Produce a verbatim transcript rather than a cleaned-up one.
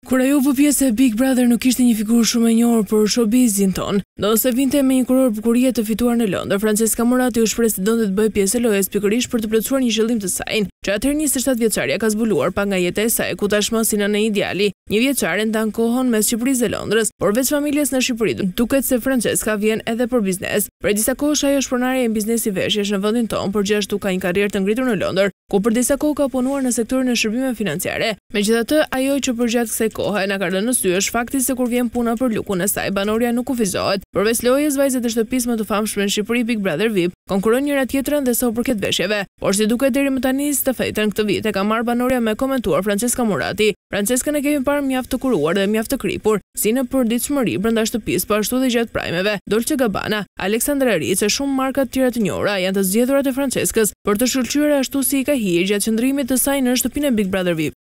Kur ajo u bë pjesë e Big Brother nuk ishte një figurë shumë e njohur për showbizin ton. Ndose vinte me një kuror bukurie të fituar në Londër, Francesca Moratti u shpreh se donte të bëjë pjesë e lojës pikërisht për të plotësuar një qëllim të saj, që atëherë njëzet e shtatë vjeçaria ka zbuluar pa nga jeta e saj, ku tashmë si nënë ideali, një vjeçare ndan kohën mes Shqipërisë dhe Londrës, por veç familjes në Shqipëri. Duket se Francesca vjen edhe për biznes. Për disa kohësh ajo është pronare e biznesi veshjesh në vendin tonë, por gjithashtu ka një karrierë të ngritur në Londër, ku për disa kohë ka punuar në sektorin e shërbimeve financiare. Megjithatë, ajo që përgjatë kësaj kohe na ka rënë në sy është fakti se kur vjen puna për lukun e saj, banorja nuk kufizohet. Përveç lojës, vajzat e shtëpisë më të famshme në Shqipëri, Big Brother V I P, konkurrojnë njëra tjetrën dhe sa u përket veshjeve. Por si duket deri më tani stafetën këtë vit e ka marrë banorja me komentuar Francesca Moratti. Francesca ne kemi parë mjaft të kuruar dhe mjaft të kripur, si në përditshmëri brenda shtëpisë, po ashtu dhe gjatë prajmeve. Dolce Gabbana, Alexandra Ritz e shumë marka të tjera të njohura janë të zgjedhura të Francescës për të shkëlqyer ashtu si i ka hije gjatë qëndrimit të saj në shtëpinë e Big Brother V I P.